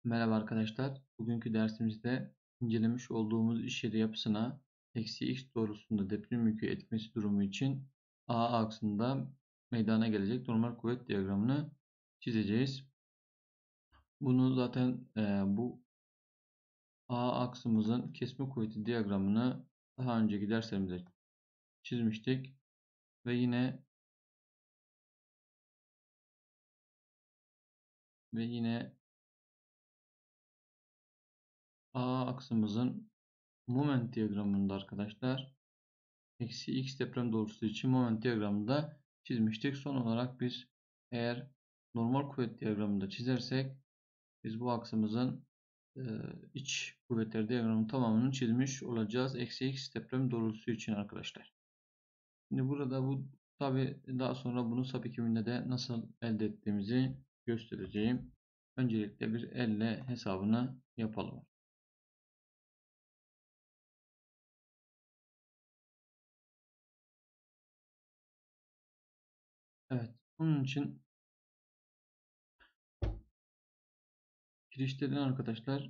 Merhaba arkadaşlar. Bugünkü dersimizde incelemiş olduğumuz iş yeri yapısına eksi x doğrusunda deprem yükü etmesi durumu için A aksında meydana gelecek normal kuvvet diyagramını çizeceğiz. Bunu zaten bu A aksımızın kesme kuvveti diyagramını daha önceki derslerimizde çizmiştik ve yine A aksımızın moment diyagramında arkadaşlar eksi x deprem doğrusu için moment diyagramını da çizmiştik. Son olarak biz eğer normal kuvvet diyagramını da çizersek biz bu aksımızın e, iç kuvvetler diyagramının tamamını çizmiş olacağız. Eksi x deprem doğrusu için arkadaşlar. Şimdi burada bu tabi daha sonra bunu SAP ekiminde de nasıl elde ettiğimizi göstereceğim. Öncelikle bir elle hesabını yapalım. Evet. Bunun için kirişlerin arkadaşlar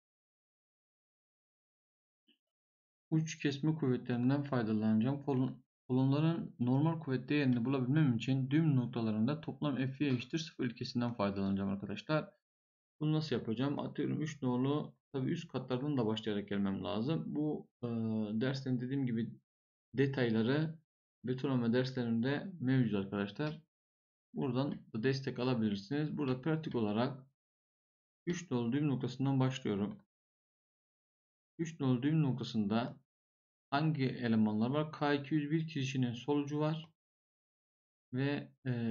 uç kesme kuvvetlerinden faydalanacağım. Kolonların normal kuvvet değerini bulabilmem için düğüm noktalarında toplam F'ye eşittir 0 ilkesinden faydalanacağım arkadaşlar. Bunu nasıl yapacağım? Atıyorum 3 nolu, tabii üst katlardan da başlayarak gelmem lazım. Bu derslerin dediğim gibi detayları betonarme derslerimde mevcut arkadaşlar. Buradan da destek alabilirsiniz. Burada pratik olarak 3 nolu düğüm noktasından başlıyorum. 3 nolu düğüm noktasında hangi elemanlar var? K201 kirişinin solucu var ve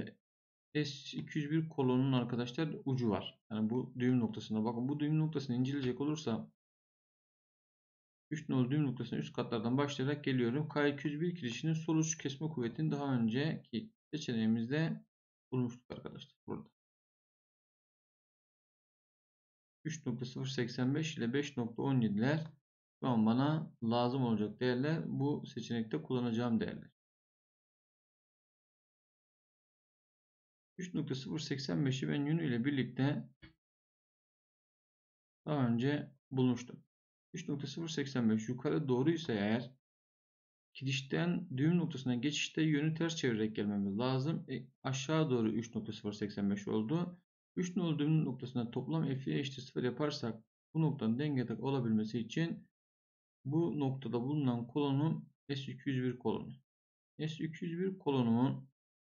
S201 kolonun arkadaşlar ucu var. Yani bu düğüm noktasına bakın. Bu düğüm noktasını inceleyecek olursa 3 nolu düğüm noktasına üst katlardan başlayarak geliyorum. K201 kirişinin sol uç kesme kuvvetini daha önceki seçeneğimizde bulmuştuk arkadaşlar. Burada 3.085 ile 5.17'ler şu an bana lazım olacak değerler. Bu seçenekte kullanacağım değerler. 3.085'i ben yönüyle birlikte daha önce bulmuştum. 3.085 yukarı doğruysa eğer kirişten düğüm noktasına geçişte yönü ters çevirerek gelmemiz lazım. Aşağı doğru 3.085 oldu. 3 nolu düğüm noktasına toplam F'ye eşittir 0 yaparsak bu noktanın dengede olabilmesi için bu noktada bulunan kolonun S201 kolonu. S201 kolonumun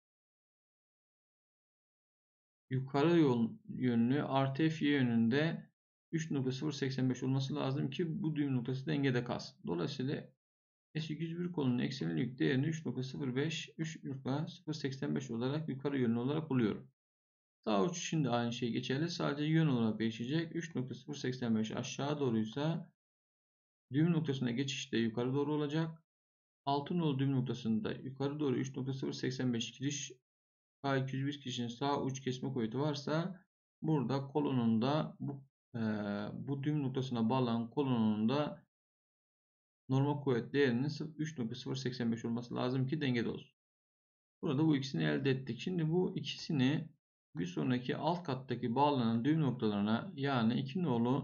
yukarı yönlü artı F'ye yönünde 3.085 olması lazım ki bu düğüm noktası dengede kalsın. Dolayısıyla S201 kolonun eksenli yük değerini 3.05, 3.085 olarak yukarı yönlü olarak buluyorum. Sağ uç için de aynı şey geçerli. Sadece yön olarak değişecek. 3.085 aşağı doğruysa düğüm noktasına geçişte yukarı doğru olacak. Altın nolu düğüm noktasında yukarı doğru 3.085 giriş K201 kişinin sağ uç kesme kuvveti varsa burada kolonunda bu düğüm noktasına bağlanan kolonunda normal kuvvet değerinin 3.085 olması lazım ki dengede olsun. Burada bu ikisini elde ettik. Şimdi bu ikisini bir sonraki alt kattaki bağlanan düğüm noktalarına yani 2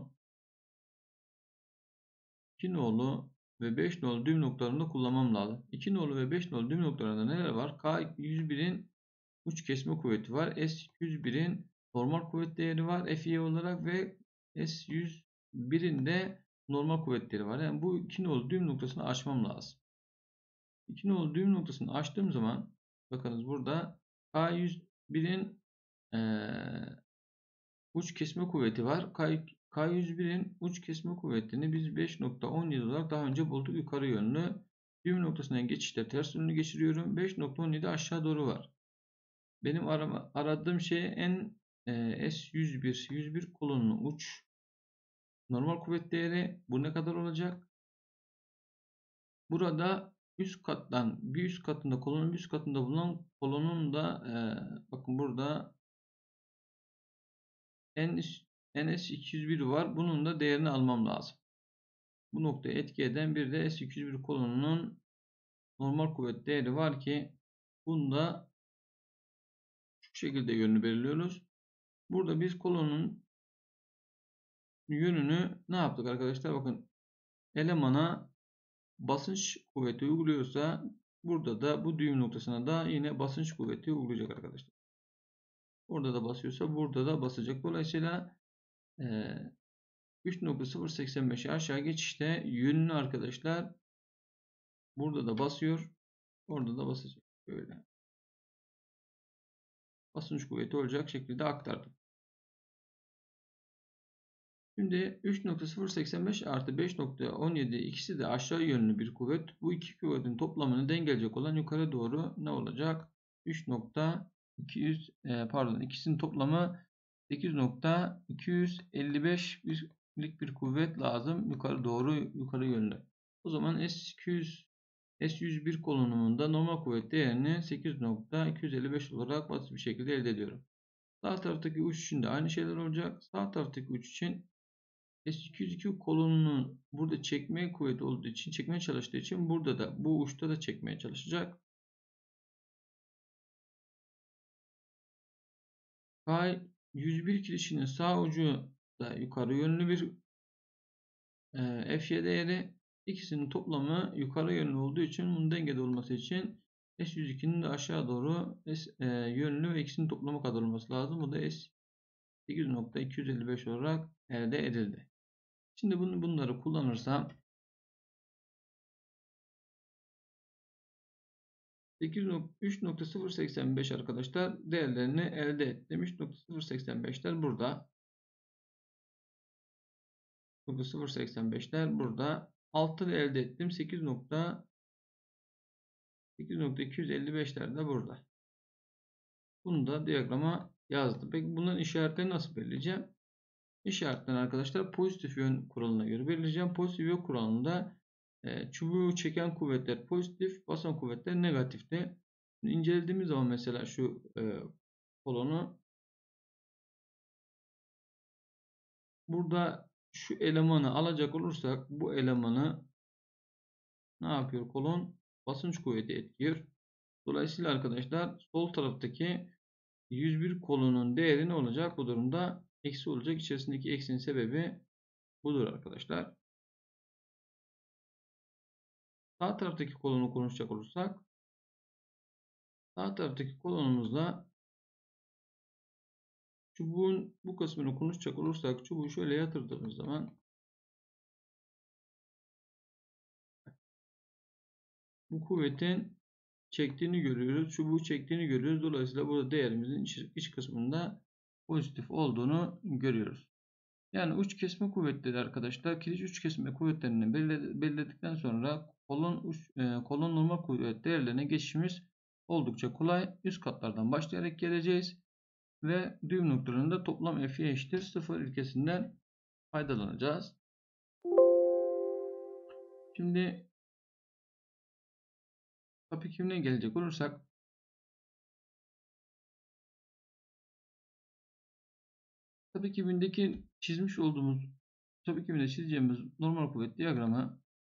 nolu ve 5 nolu düğüm noktalarında kullanmam lazım. 2 nolu ve 5 nolu düğüm noktalarında neler var? K101'in uç kesme kuvveti var. S101'in normal kuvvet değeri var FE olarak ve S101'in de normal kuvvet değeri var. Yani bu 2 nolu düğüm noktasını açmam lazım. 2 nolu düğüm noktasını açtığım zaman bakınız burada K101'in uç kesme kuvveti var. K101'in uç kesme kuvvetini biz 5.17 olarak daha önce bulduk yukarı yönlü. Düğüm noktasına geçişte ters yönlü geçiriyorum. 5.17 aşağı doğru var. Benim aradığım şey en S101 kolonunun uç normal kuvvet değeri. Bu ne kadar olacak? Burada üst kattan bir üst katında kolonun bir üst katında bulunan kolonun da bakın burada NS201 var. Bunun da değerini almam lazım. Bu noktaya etki eden bir de S201 kolonunun normal kuvvet değeri var ki bunu da şu şekilde yönünü belirliyoruz. Burada biz kolonun yönünü ne yaptık arkadaşlar? Bakın, elemana basınç kuvveti uyguluyorsa burada da bu düğüm noktasına da yine basınç kuvveti uygulayacak arkadaşlar. Burada da basıyorsa burada da basacak. Dolayısıyla 3.085'i aşağı geçişte yönünü arkadaşlar burada da basıyor. Orada da basacak. Böyle. Basınç kuvveti olacak şekilde aktardım. Şimdi 3.085 artı 5.17 ikisi de aşağı yönlü bir kuvvet. Bu iki kuvvetin toplamını dengeleyecek olan yukarı doğru ne olacak? 3.200 pardon, ikisinin toplamı 8.255'lik bir kuvvet lazım yukarı doğru, yukarı yönlü. O zaman S101 kolonumunda normal kuvvet değerini 8.255 olarak basit bir şekilde elde ediyorum. Sağ taraftaki uç için de aynı şeyler olacak. Sağ taraftaki uç için S202 kolonunu burada çekmeye kuvveti olduğu için, çekmeye çalıştığı için burada da bu uçta da çekmeye çalışacak. K101 kirişinin sağ ucu da yukarı yönlü bir Fy değeri. İkisinin toplamı yukarı yönlü olduğu için bunun dengede olması için S102'nin de aşağı doğru yönlü ve ikisinin toplamı kadar olması lazım. Bu da S8.255 olarak elde edildi. Şimdi bunları kullanırsam 3.085 arkadaşlar değerlerini elde ettim. 3.085'ler burada. 0.85'ler burada. 6'ı elde ettim. 8.255'ler de burada. Bunu da diyagrama yazdım. Peki bunların işaretlerini nasıl belirleyeceğim? İşaretlerini arkadaşlar pozitif yön kuralına göre belirleyeceğim. Pozitif yön kuralında çubuğu çeken kuvvetler pozitif, basan kuvvetler negatifti. İncelediğimiz zaman mesela şu kolonu, burada şu elemanı alacak olursak bu elemanı ne yapıyor kolon? Basınç kuvveti etkiliyor. Dolayısıyla arkadaşlar sol taraftaki 101 kolonun değeri ne olacak? Bu durumda eksi olacak. İçerisindeki eksinin sebebi budur arkadaşlar. Sağ taraftaki kolonu konuşacak olursak, sağ taraftaki kolonumuzda çubuğun bu kısmını konuşacak olursak, çubuğu şöyle yatırdığımız zaman bu kuvvetin çektiğini görüyoruz. Çubuğu çektiğini görüyoruz. Dolayısıyla burada değerimizin iç kısmında pozitif olduğunu görüyoruz. Yani uç kesme kuvvetleri arkadaşlar, kiriş uç kesme kuvvetlerini belirledikten sonra kolon normal kuvvet değerlerine geçişimiz oldukça kolay. Üst katlardan başlayarak geleceğiz ve düğüm noktalarında toplam F'ye eşittir 0 ilkesinden faydalanacağız. Şimdi kapı gelecek olursak, tabii ki çizmiş olduğumuz, tabii ki çizeceğimiz normal kuvvet diyagramı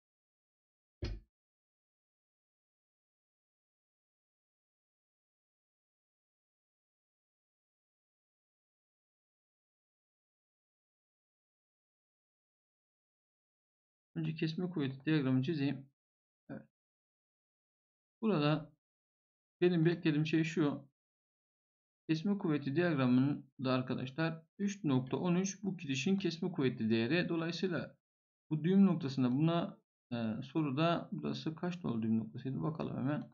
önce kesme kuvveti diyagramı çizeyim. Evet. Burada benim beklediğim şey şu. Kesme kuvveti diyagramında arkadaşlar 3.13 bu kirişin kesme kuvveti değeri. Dolayısıyla bu düğüm noktasında buna soruda burası kaç nolu düğüm noktasıydı bakalım hemen.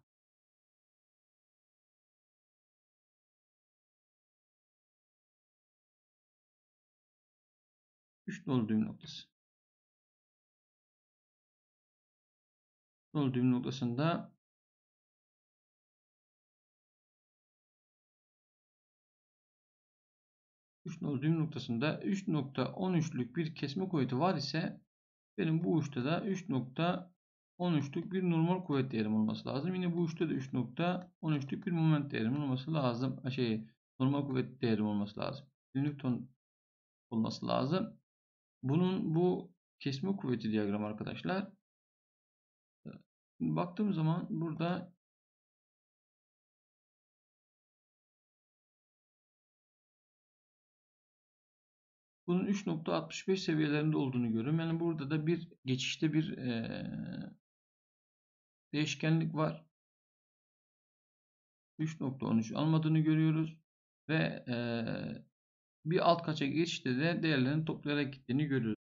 3 nolu düğüm noktası. Nolu düğüm noktasında 3.13'lük bir kesme kuvveti var ise benim bu uçta da 3.13'lük bir normal kuvvet değerim olması lazım. Yine bu uçta da 3.13'lük bir moment değerim olması lazım. Normal kuvvet değerim olması lazım. Newton olması lazım. Bunun bu kesme kuvveti diyagramı arkadaşlar. Baktığım zaman burada Bunun 3.65 seviyelerinde olduğunu görüyorum. Yani burada da bir geçişte bir değişkenlik var. 3.13 almadığını görüyoruz ve bir alt kaça geçişte de değerlerini toplayarak gittiğini görüyoruz.